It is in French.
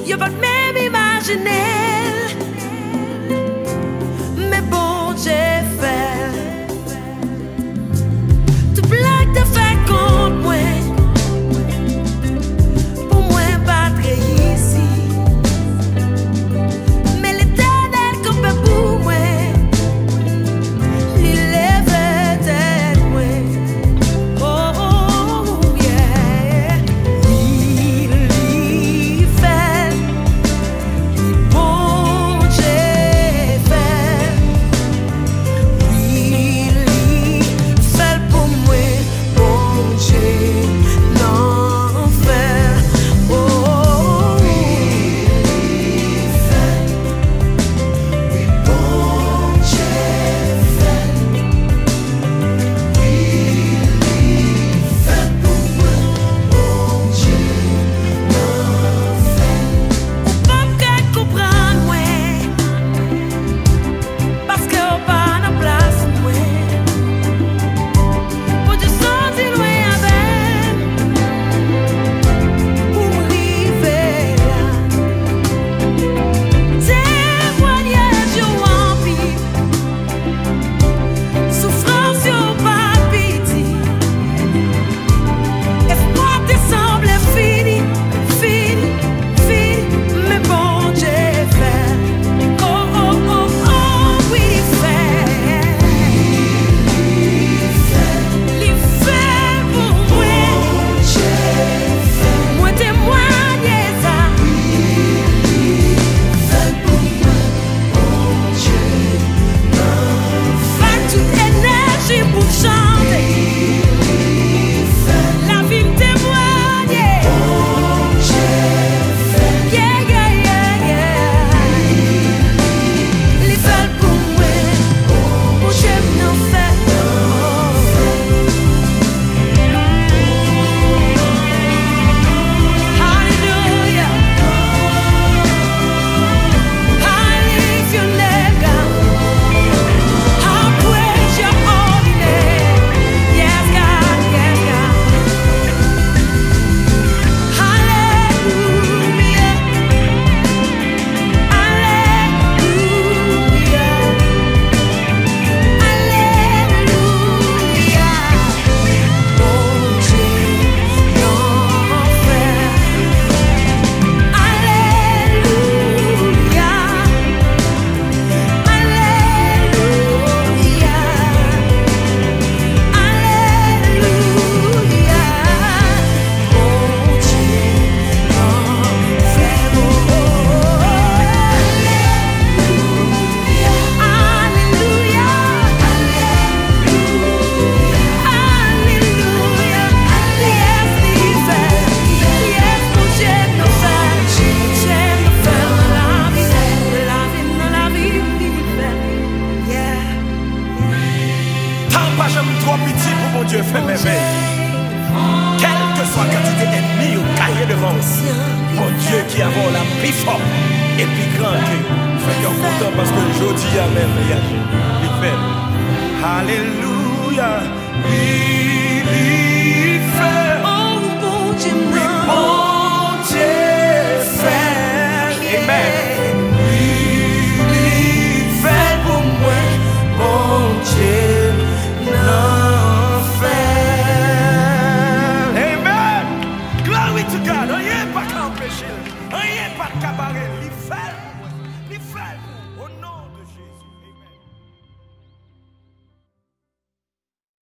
Yo pas même imaginer, mais bon j'ai fait. Tout blague de fait contre moi, pour moi battre ici. Mais l'éternel comme pour moi, il lève tête moi. Oh yeah, il fait, bon j'ai fait. Il fait pour moi, bon j'ai l'en fait. Oh, il fait, bon j'ai fait. Il fait pour moi, bon j'ai l'en fait. Ou pas qu'à comprendre moi, parce que ou pas na place moi. Pour te sentir loin avec, pour m'arriver là. Témoignage yo rempli, souffrance yo pas pitié. Espoir te semble fini, fini, fini, mais bon j'ai fait. Oh oh oh oh, oui il fait pour moi. Moi témoigner ça. Fait toute énergie pour chanter. La vie me témoigne. Yeah, yeah, yeah, yeah. Il fait pour moi. Pour j'aime n'en fait. Hallelujah. I lift your name, God. I praise your holy name. Yes, God, yes, God. Hallelujah. Hallelujah. Hallelujah. Bon Dieu, l'en fait. Alléluia, Alléluia, Alléluia. Bon Dieu, l'en fait. Alléluia, Alléluia, yes, il fait. Yes, mon Dieu, l'en fait. J'aime le faire dans la vie, il fait. Yeah. Tant pas j'aime trop petit pour mon Dieu fait merveille. Quelle que soit la quantité d'ennemis ou cahier devant nous, mon Dieu qui a la plus fort et plus grand que fait qu'on content parce que je dis à même il fait. Alléluia.